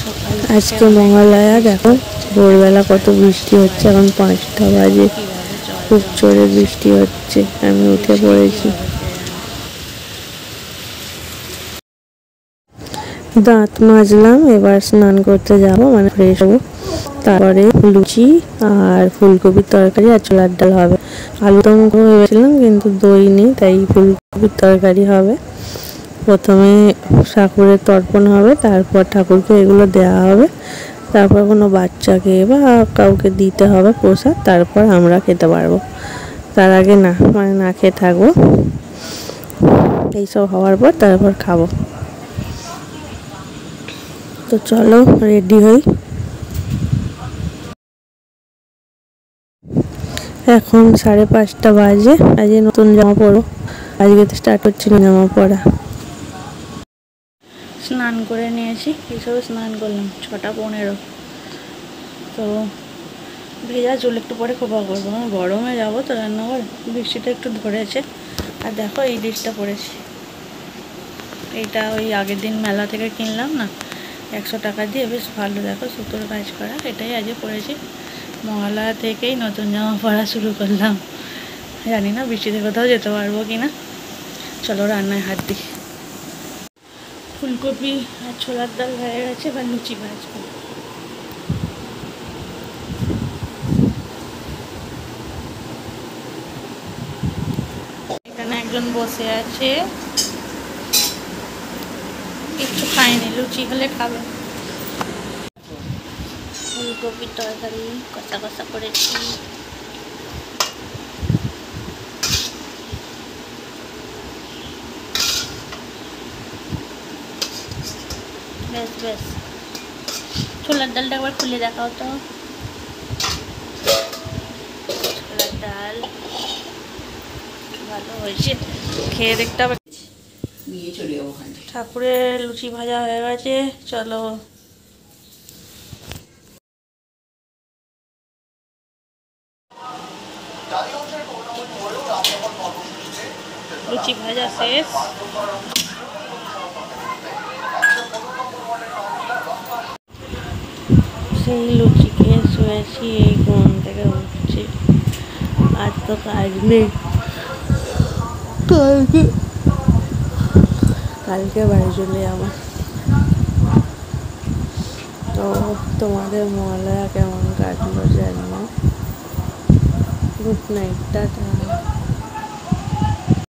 আজকে মহালয়া। দেখো ভোরবেলা কত বৃষ্টি হচ্ছে, এখন 5টা বাজে, খুব জোরে বৃষ্টি হচ্ছে। আমি উঠে পড়েছি, দাঁত মাজলাম, এবার স্নান করতে যাব, মানে ফ্রেশ হবো। তারপরে লুচি আর ফুলকপির তরকারি আর ছোলার ডাল হবে। আলুদম ভেবেছিলাম কিন্তু দই নেই, তাই ফুলকপির তরকারি হবে। প্রথমে ঠাকুরের তর্পণ হবে, তারপর ঠাকুরকে এগুলো দেওয়া হবে, তারপর কোনো বাচ্চাকে বা কাউকে দিতে হবে প্রসাদ, তারপর আমরা খেতে পারবো। তার আগে না, মানে না খেয়ে থাকবো। এইসব হওয়ার পর তারপর খাবো। তো চলো রেডি হই। এখন 5:30 বাজে। আজকে নতুন জামা পরবো, আজকে তো স্টার্ট হচ্ছে না জামা পরা। স্নান করে নিয়েছি, এইসবে স্নান করলাম 6:15। তো ভেজা চুল একটু পরে খোপা করবো, আমি গরমে যাবো তো রান্নাঘর, বৃষ্টিটা একটু ধরেছে। আর দেখো এই ড্রেসটা পরেছি, এইটা ওই আগের দিন মেলা থেকে কিনলাম না, 100 টাকা দিয়ে, বেশ ভালো। দেখো সুতোর কাজ করা, এটাই আজকে পরেছি। মহালয়া থেকেই নতুন জামা পরা শুরু করলাম। জানি না বৃষ্টিতে কোথাও যেতে পারবো কিনা। চলো রান্নায় হাত দিই। ফুলকপি আর ছোলার ডাল হয়ে গেছে, এবার লুচি ভাজবো। এখানে একজন বসে আছে, কিছু খায়নি, লুচি হলে খাবে। ফুলকপির তরকারি কষা কষা করেছি। বেশ বেশ, ছোলার ডালটা একবার খুলে দেখাও তো। ছোলার ডাল ভালো হয়েছে, খেয়ে দেখতে হবে। ঠাকুরের লুচি ভাজা হয়ে গেছে, চলো। লুচি ভাজা শেষ। সেই লুচি খেয়ে শুয়েছি, এই ঘুম থেকে উঠছি। আর তো কাজ নেই, কালকে বাড়ি চলে যাবো। তো তোমাদের মহালয়া কেমন কাটলো জানি না। Good night, tata.